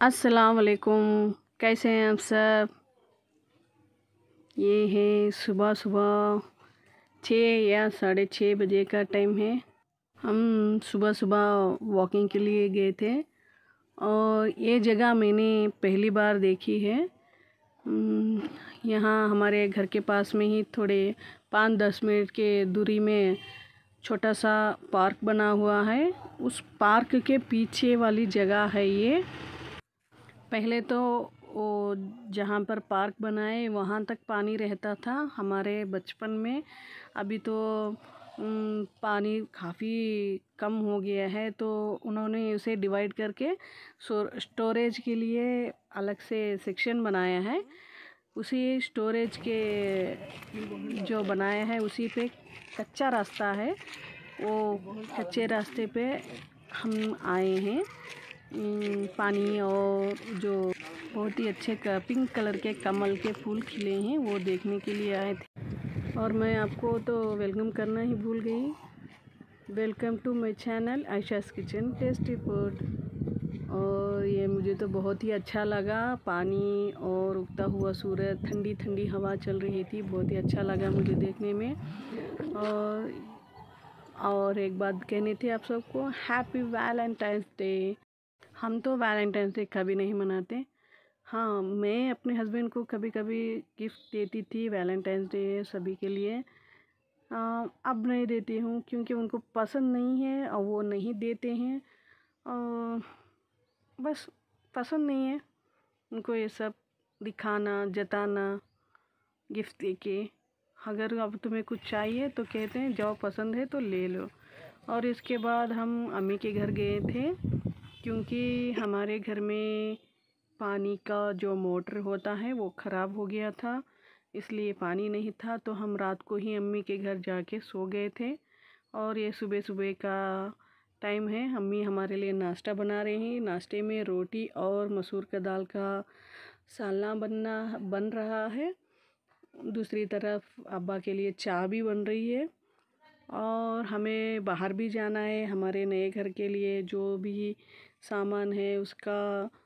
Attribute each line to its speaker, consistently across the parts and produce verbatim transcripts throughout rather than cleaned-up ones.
Speaker 1: अस्सलाम वालेकुम। कैसे हैं आप सब? ये है सुबह सुबह छः या साढ़े छः बजे का टाइम है। हम सुबह सुबह वॉकिंग के लिए गए थे और ये जगह मैंने पहली बार देखी है। यहाँ हमारे घर के पास में ही थोड़े पाँच दस मिनट के दूरी में छोटा सा पार्क बना हुआ है। उस पार्क के पीछे वाली जगह है ये। पहले तो वो जहाँ पर पार्क बना है वहाँ तक पानी रहता था हमारे बचपन में। अभी तो पानी काफ़ी कम हो गया है, तो उन्होंने उसे डिवाइड करके स्टोरेज के लिए अलग से सेक्शन बनाया है। उसी स्टोरेज के जो बनाया है उसी पे कच्चा रास्ता है। वो कच्चे रास्ते पे हम आए हैं। पानी और जो बहुत ही अच्छे पिंक कलर के कमल के फूल खिले हैं वो देखने के लिए आए थे। और मैं आपको तो वेलकम करना ही भूल गई। Welcome to my channel Ayesha's kitchen tasty food. और ये मुझे तो बहुत ही अच्छा लगा। पानी और उगता हुआ सूरज, ठंडी ठंडी हवा चल रही थी, बहुत ही अच्छा लगा मुझे देखने में। और और एक बात कहनी थी आप सबको, हैप्पी वैलेंटाइंस डे। हम तो वैलेंटाइंस डे कभी नहीं मनाते। हाँ, मैं अपने हस्बैंड को कभी कभी गिफ्ट देती थी वैलेंटाइंस डे सभी के लिए। आ, अब नहीं देती हूँ क्योंकि उनको पसंद नहीं है और वो नहीं देते हैं। और बस पसंद नहीं है उनको ये सब दिखाना, जताना गिफ्ट देके। अगर अब तुम्हें कुछ चाहिए तो कहते हैं जाओ, पसंद है तो ले लो। और इसके बाद हम अम्मी के घर गए थे क्योंकि हमारे घर में पानी का जो मोटर होता है वो ख़राब हो गया था, इसलिए पानी नहीं था। तो हम रात को ही अम्मी के घर जाके सो गए थे। और ये सुबह सुबह का टाइम है। अम्मी हमारे लिए नाश्ता बना रही हैं। नाश्ते में रोटी और मसूर का दाल का सालना बनना बन रहा है। दूसरी तरफ अब्बा के लिए चाय भी बन रही है। और हमें बाहर भी जाना है हमारे नए घर के लिए। जो भी सामान है उसका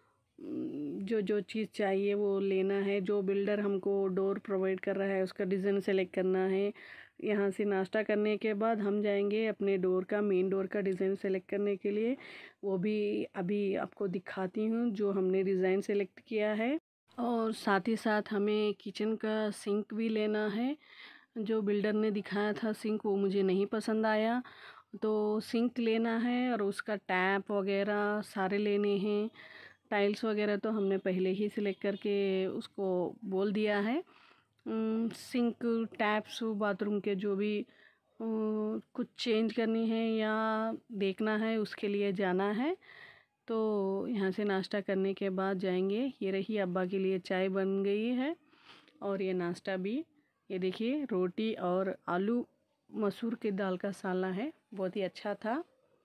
Speaker 1: जो जो चीज़ चाहिए वो लेना है। जो बिल्डर हमको डोर प्रोवाइड कर रहा है उसका डिज़ाइन सेलेक्ट करना है। यहाँ से नाश्ता करने के बाद हम जाएंगे अपने डोर का, मेन डोर का डिज़ाइन सेलेक्ट करने के लिए। वो भी अभी आपको दिखाती हूँ जो हमने डिज़ाइन सेलेक्ट किया है। और साथ ही साथ हमें किचन का सिंक भी लेना है। जो बिल्डर ने दिखाया था सिंक वो मुझे नहीं पसंद आया, तो सिंक लेना है और उसका टैप वगैरह सारे लेने हैं। टाइल्स वगैरह तो हमने पहले ही सिलेक्ट करके उसको बोल दिया है। सिंक, टैप्स, बाथरूम के जो भी कुछ चेंज करनी है या देखना है उसके लिए जाना है। तो यहाँ से नाश्ता करने के बाद जाएंगे। ये रही अब्बा के लिए चाय बन गई है और ये नाश्ता भी। ये देखिए रोटी और आलू मसूर की दाल का सालना है, बहुत ही अच्छा था।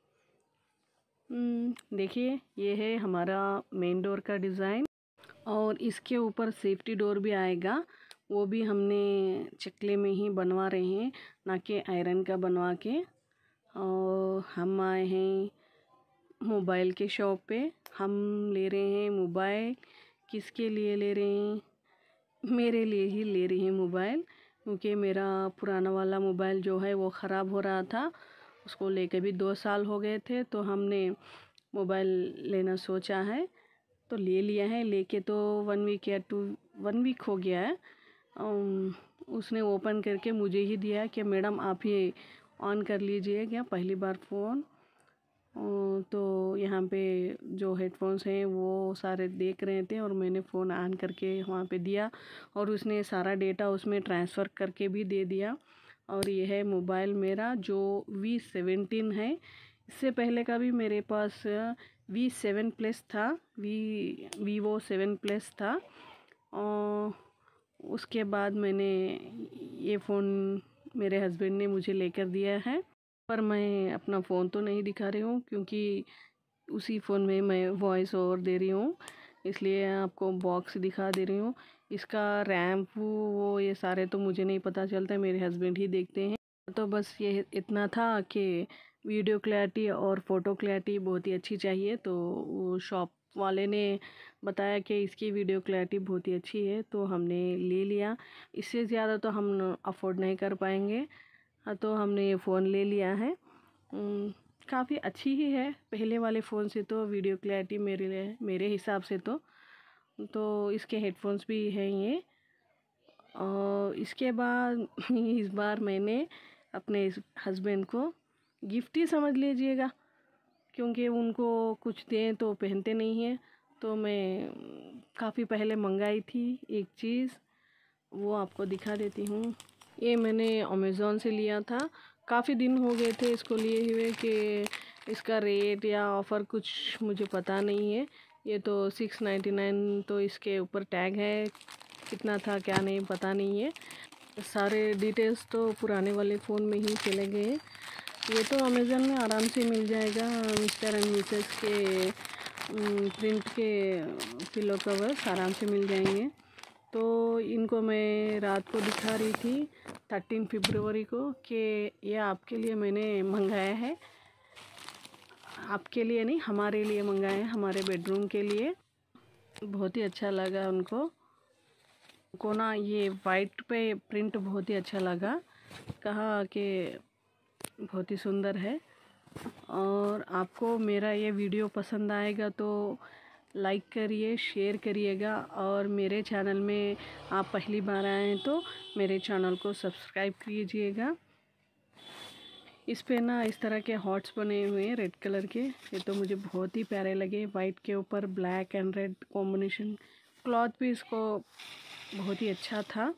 Speaker 1: देखिए ये है हमारा मेन डोर का डिज़ाइन और इसके ऊपर सेफ्टी डोर भी आएगा। वो भी हमने चकले में ही बनवा रहे हैं, ना कि आयरन का बनवा के। और हम आए हैं मोबाइल के शॉप पे। हम ले रहे हैं मोबाइल। किसके लिए ले रहे हैं? मेरे लिए ही ले रही हैं मोबाइल, क्योंकि मेरा पुराना वाला मोबाइल जो है वो ख़राब हो रहा था। उसको लेके भी दो साल हो गए थे, तो हमने मोबाइल लेना सोचा है तो ले लिया है। लेके तो वन वीक या टू वन वीक हो गया है। उसने ओपन करके मुझे ही दिया कि मैडम आप ये ऑन कर लीजिए क्या पहली बार फ़ोन। तो यहाँ पे जो हेडफोन्स हैं वो सारे देख रहे थे और मैंने फ़ोन ऑन करके वहाँ पे दिया और उसने सारा डेटा उसमें ट्रांसफ़र करके भी दे दिया। और ये है मोबाइल मेरा जो वी सेवेंटीन है। इससे पहले का भी मेरे पास वी सेवन प्लस था, वी वीवो सेवन प्लस था। और उसके बाद मैंने ये फ़ोन मेरे हस्बैंड ने मुझे लेकर दिया है। पर मैं अपना फ़ोन तो नहीं दिखा रही हूँ क्योंकि उसी फ़ोन में मैं वॉइस ओवर दे रही हूँ, इसलिए आपको बॉक्स दिखा दे रही हूँ। इसका रैम वो ये सारे तो मुझे नहीं पता चलता, मेरे हस्बैंड ही देखते हैं। तो बस ये इतना था कि वीडियो क्लैरिटी और फ़ोटो क्लैरिटी बहुत ही अच्छी चाहिए, तो वो शॉप वाले ने बताया कि इसकी वीडियो क्लैरिटी बहुत ही अच्छी है, तो हमने ले लिया। इससे ज़्यादा तो हम अफोर्ड नहीं कर पाएंगे, हाँ, तो हमने ये फ़ोन ले लिया है। काफ़ी अच्छी ही है पहले वाले फ़ोन से तो वीडियो क्लैरिटी मेरे लिए मेरे हिसाब से तो तो इसके हेडफोन्स भी हैं ये। और इसके बाद इस बार मैंने अपने हस्बैंड को गिफ्ट ही समझ लीजिएगा, क्योंकि उनको कुछ दें तो पहनते नहीं हैं, तो मैं काफ़ी पहले मंगाई थी एक चीज़, वो आपको दिखा देती हूँ। ये मैंने अमेज़ोन से लिया था, काफ़ी दिन हो गए थे इसको लिए हुए कि इसका रेट या ऑफ़र कुछ मुझे पता नहीं है। ये तो सिक्स नाइन्टी नाइन तो इसके ऊपर टैग है, कितना था क्या नहीं पता नहीं है। सारे डिटेल्स तो पुराने वाले फ़ोन में ही चले गए। ये तो अमेज़न में आराम से मिल जाएगा, मिस्टर एंड मिसेस के प्रिंट के पिलो कवर्स आराम से मिल जाएंगे। तो इनको मैं रात को दिखा रही थी थर्टीन फरवरी को कि ये आपके लिए मैंने मंगाया है, आपके लिए नहीं हमारे लिए मंगाया है, हमारे बेडरूम के लिए। बहुत ही अच्छा लगा उनको को ना, ये वाइट पे प्रिंट बहुत ही अच्छा लगा, कहा कि बहुत ही सुंदर है। और आपको मेरा ये वीडियो पसंद आएगा तो लाइक करिए, शेयर करिएगा, और मेरे चैनल में आप पहली बार आए हैं तो मेरे चैनल को सब्सक्राइब कीजिएगा। इस पे ना इस तरह के हॉट्स बने हुए हैं रेड कलर के, ये तो मुझे बहुत ही प्यारे लगे। वाइट के ऊपर black and red combination, cloth भी इसको बहुत ही अच्छा था।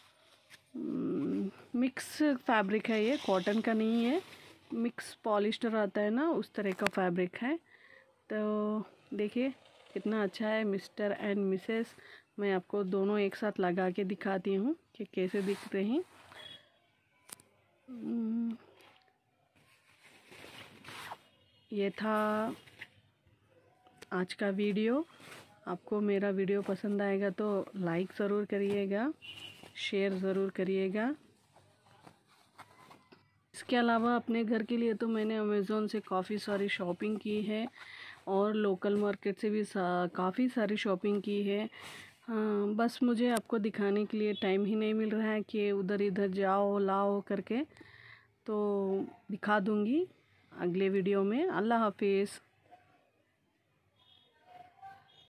Speaker 1: मिक्स फैब्रिक है, ये कॉटन का नहीं है, मिक्स पॉलिस्टर आता है ना उस तरह का फैब्रिक है। तो देखिए कितना अच्छा है मिस्टर एंड मिसेस। मैं आपको दोनों एक साथ लगा के दिखाती हूँ कि कैसे दिख रहे हैं। ये था आज का वीडियो। आपको मेरा वीडियो पसंद आएगा तो लाइक ज़रूर करिएगा, शेयर ज़रूर करिएगा। इसके अलावा अपने घर के लिए तो मैंने अमेज़ोन से काफ़ी सारी शॉपिंग की है, और लोकल मार्केट से भी सा, काफ़ी सारी शॉपिंग की है। हाँ, बस मुझे आपको दिखाने के लिए टाइम ही नहीं मिल रहा है कि उधर इधर जाओ लाओ करके, तो दिखा दूँगी अगले वीडियो में। अल्लाह हाफिज़।